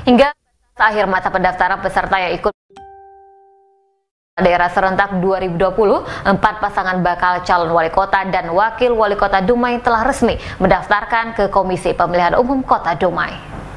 Hingga akhir masa pendaftaran peserta yang ikut daerah serentak 2020, 4 pasangan bakal calon wali kota dan wakil wali kota Dumai telah resmi mendaftarkan ke Komisi Pemilihan Umum Kota Dumai.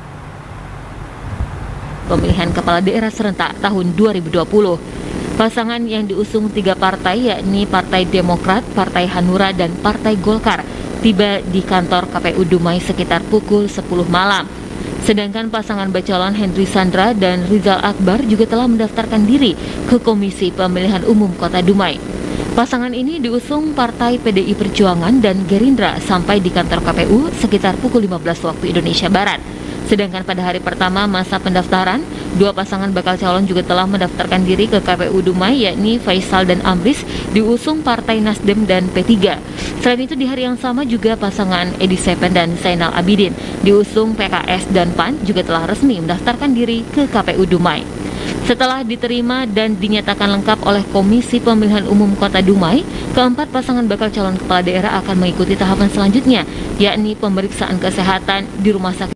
Pemilihan kepala daerah serentak tahun 2020. Pasangan yang diusung 3 partai yakni Partai Demokrat, Partai Hanura, dan Partai Golkar tiba di kantor KPU Dumai sekitar pukul 10 malam. Sedangkan pasangan bacalon Henry Sandra dan Rizal Akbar juga telah mendaftarkan diri ke Komisi Pemilihan Umum Kota Dumai. Pasangan ini diusung Partai PDI Perjuangan dan Gerindra sampai di kantor KPU sekitar pukul 15 waktu Indonesia Barat. Sedangkan pada hari pertama masa pendaftaran, 2 pasangan bakal calon juga telah mendaftarkan diri ke KPU Dumai yakni Faisal dan Amris diusung Partai Nasdem dan P3. Selain itu di hari yang sama juga pasangan Edi Sepen dan Zainal Abidin diusung PKS dan PAN juga telah resmi mendaftarkan diri ke KPU Dumai. Setelah diterima dan dinyatakan lengkap oleh Komisi Pemilihan Umum Kota Dumai, keempat pasangan bakal calon kepala daerah akan mengikuti tahapan selanjutnya, yakni pemeriksaan kesehatan di Rumah Sakit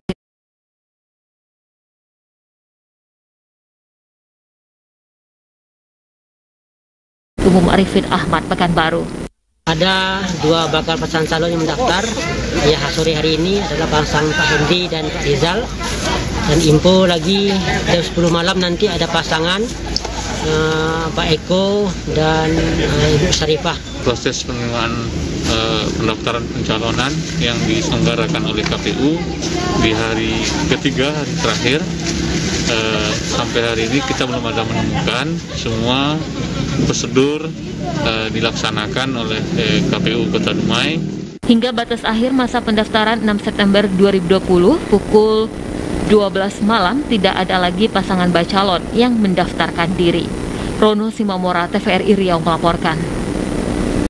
Umum Arifin Ahmad, Pekanbaru. Ada 2 bakal pasangan calon yang mendaftar. Ya, sore hari ini adalah pasangan Pak Hendy dan Pak Rizal. Dan info lagi jam 10 malam nanti ada pasangan Pak Eko dan Ibu Sarifah. Proses penerimaan pendaftaran pencalonan yang diselenggarakan oleh KPU di hari ketiga, hari terakhir. Sampai hari ini kita belum ada menemukan semua prosedur dilaksanakan oleh KPU Kota Dumai. Hingga batas akhir masa pendaftaran 6 September 2020 pukul 12 malam tidak ada lagi pasangan bacalon yang mendaftarkan diri. Rono Simamora, TVRI Riau melaporkan.